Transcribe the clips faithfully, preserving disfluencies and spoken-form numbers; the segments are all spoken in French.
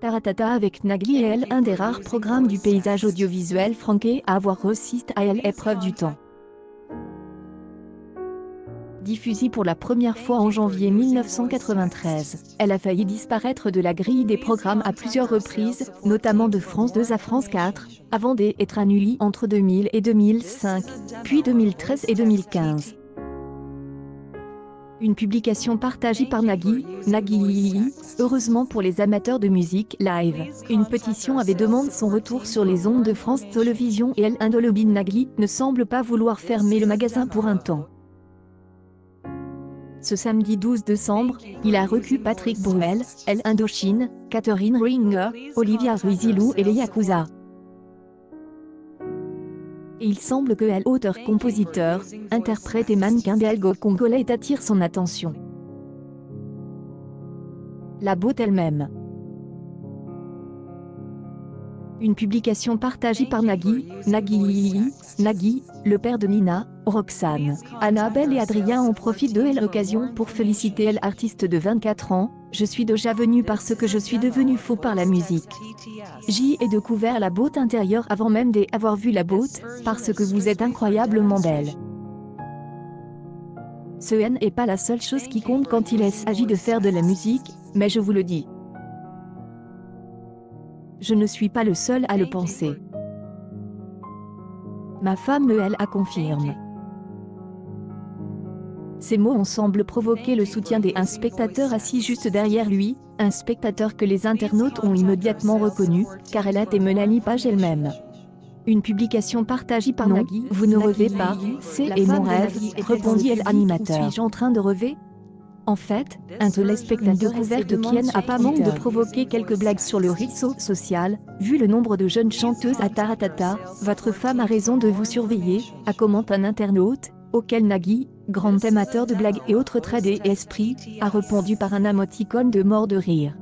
Taratata avec Nagui et elle, un des rares programmes du paysage audiovisuel franqué à avoir réussi à elle épreuve du temps. Diffusée pour la première fois en janvier mille neuf cent quatre-vingt-treize, elle a failli disparaître de la grille des programmes à plusieurs reprises, notamment de France deux à France quatre, avant d'être annulée entre deux mille et deux mille cinq, puis deux mille treize et deux mille quinze. Une publication partagée par Nagui, Nagui, heureusement pour les amateurs de musique live, une pétition avait demandé son retour sur les ondes de France Télévisions et elle, un de lobby de Nagui, ne semble pas vouloir fermer le magasin pour un temps. Ce samedi douze décembre, il a reçu Patrick Bruel, Elle Indochine, Catherine Ringer, Olivia Ruizilou et les Yakuza. Et il semble que elle, auteur-compositeur, interprète et mannequin belgo-congolais, attire son attention. La beauté elle-même. Une publication partagée par Nagui, Nagui, Nagui, le père de Nina, Roxane, Annabelle et Adrien en profitent de l'occasion pour féliciter l'artiste de vingt-quatre ans. Je suis déjà venu parce que je suis devenu fou par la musique. J'y ai découvert la beauté intérieure avant même d'avoir vu la beauté, parce que vous êtes incroyablement belle. Ce n'est pas la seule chose qui compte quand il s'agit de faire de la musique, mais je vous le dis. Je ne suis pas le seul à le penser. Ma femme, elle, a confirme. Ces mots ont semblé provoquer le soutien d'un spectateur assis juste derrière lui, un spectateur que les internautes ont immédiatement reconnu, car elle a été Mélanie Page elle-même. Une publication partagée par non, Nagui, vous ne rêvez pas, c'est mon rêve, répondit l'animateur. Suis-je en train de rêver? En fait, un téléspectateur découverte qui n'a pas manqué de provoquer quelques blagues sur le réseau social, vu le nombre de jeunes chanteuses à Taratata, votre femme a raison de vous surveiller, a commenté un internaute, auquel Nagui, grand amateur de blagues et autres traits d'esprit, a répondu par un émoticône de mort de rire.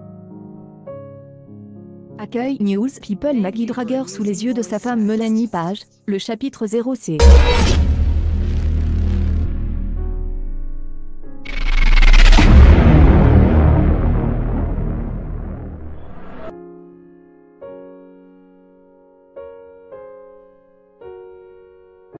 Accueil News People Nagui dragueur sous les yeux de sa femme Mélanie Page, le chapitre zéro C.